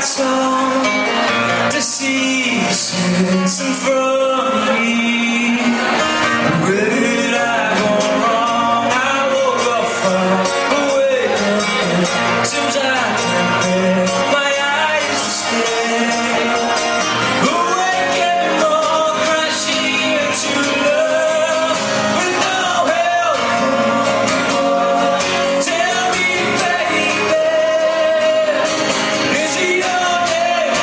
lights on, the sea sits in front of me. Where did I go wrong? I woke up far away. Seems I can't bear my eyes to stare. Awake and more, crashing into love with no help. Tell me, baby, is it your day?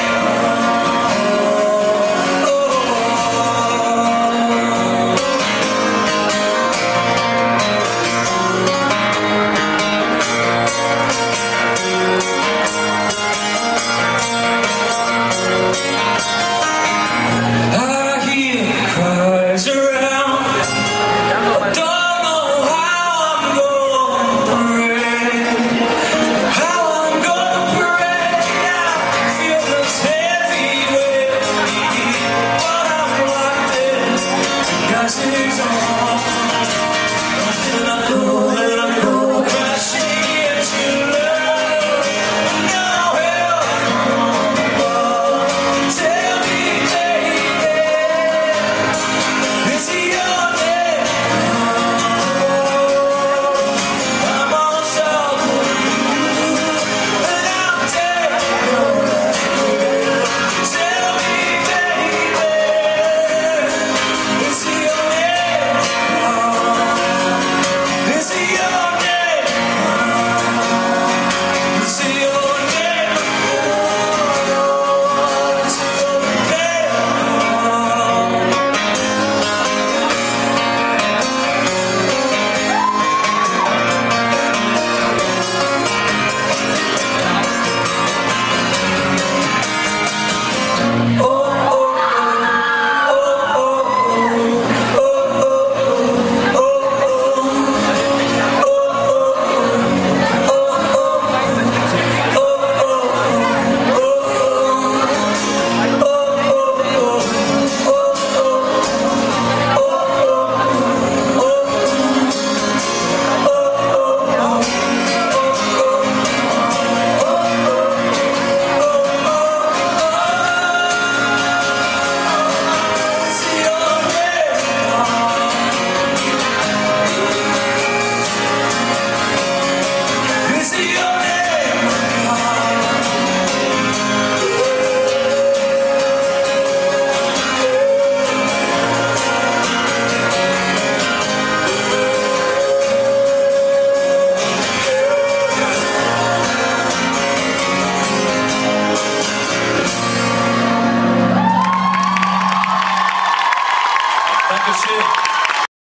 I hear cries around. I don't know how I'm gonna pray. How I'm gonna pray. I feel this heavy weight on me, but I'm locked in. Gas is on. Then I go crashing into love. No help. Tell me, baby, is it your day? I'm all sold for you, and I'll take your hand. Tell me, baby, is it your day? Is it your day? Is it your day? Is it your day? Dankeschön.